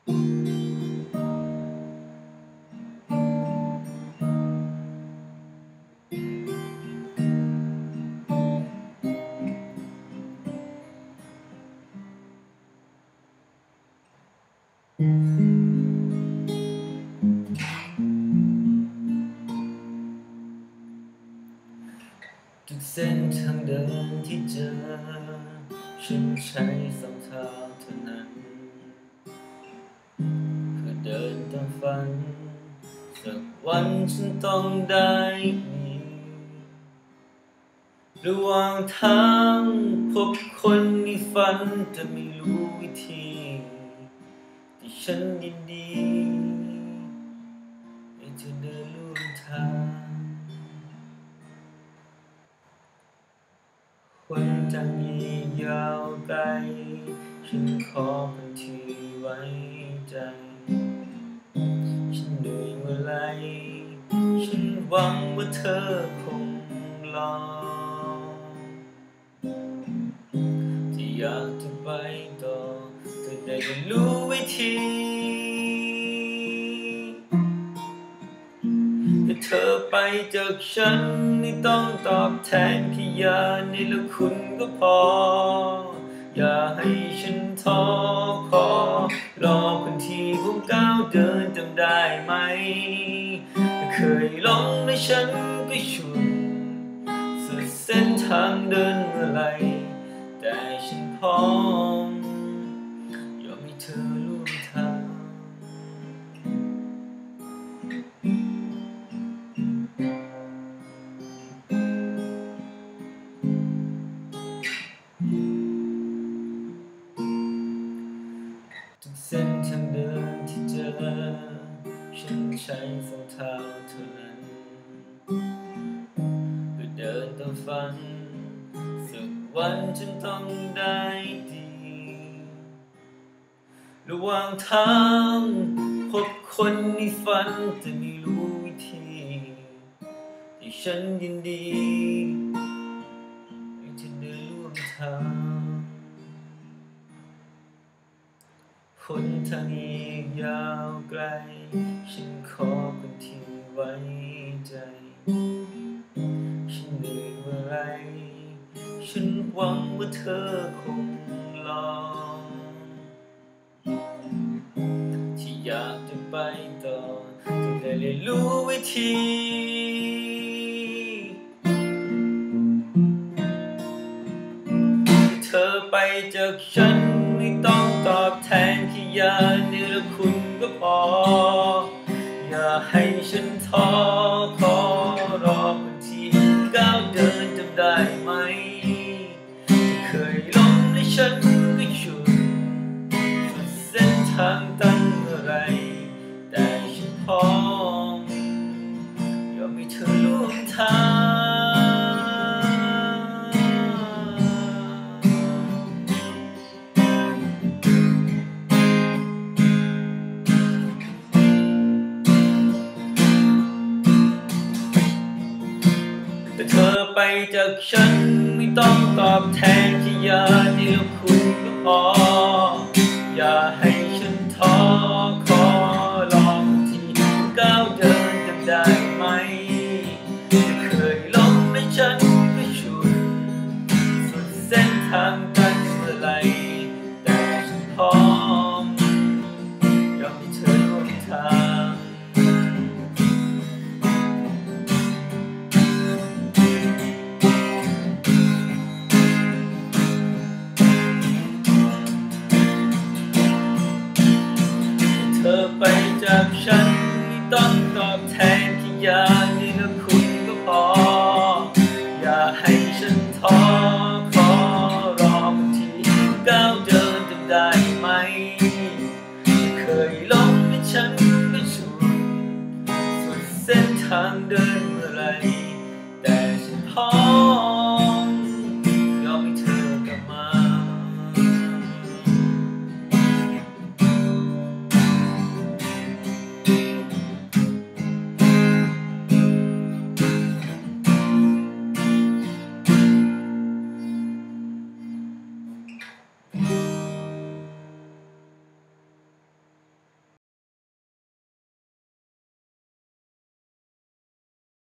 ทุกเส้นทางเดินที่เจอฉันใช้สองเท้าเท่านั้นเพื่อเดินตามฝันสักวันฉันต้องได้มีระหว่างทางพบคนในฝันแต่ไม่รู้วิธีที่ฉันยินดีให้เธอเดินร่วมทางวันจันทร์ยียาวไกลฉันขอเป็นที่ไว้ใจฉันเหนื่อยเมื่อไรฉันหวังว่าเธอคงรอที่อยากจะไปต่อเธอได้รู้วิธีแต่เธอไปจากฉันไม่ต้องตอบแทนแค่ยาในละคุณก็พออย่าให้ฉันท้อขอรอคนที่ผมก้าวเดินจำได้ไหมเคยลองและฉันก็ฉุนสุดเส้นทางเดินเมื่อไรแต่ฉันพร้อมยอมให้เธอร่วมทางทุกเส้นทางเดินที่เจอฉันใช้สองเท้าเท่านั้นเพื่อเดินตามฝันสักวันฉันต้องได้ดีระหว่างทางพบคนในฝันแต่ไม่รู้วิธีที่ฉันยินดีให้เธอเดินร่วมทางคนทางอีกยาวไกลฉันขอคนที่ไว้ใจฉันเหนื่อยเมื่อไรฉันหวังว่าเธอคงรอที่อยากจะไปต่อจะได้เรียนรู้วิธีเธอไปจากฉันไม่ต้องตอบแทนแค่ยาเนรคุณก็พออย่าให้ฉันท้อขอรอคนที่ก้าวเดินจำได้ไหมเคยลงและฉันก็ฉุดสุดเส้นทางตันเมื่อไรแต่ฉันพร้อมยอมให้เธอร่วมทางแต่เธอไปจากฉันไม่ต้องตอบแทนแค่ยาเดียวคุณก็พออย่าให้ฉันท้อขอลองที่ก้าวเดินจำได้ไหมเคยลงและฉันก็ฉุดสุดเส้นทาง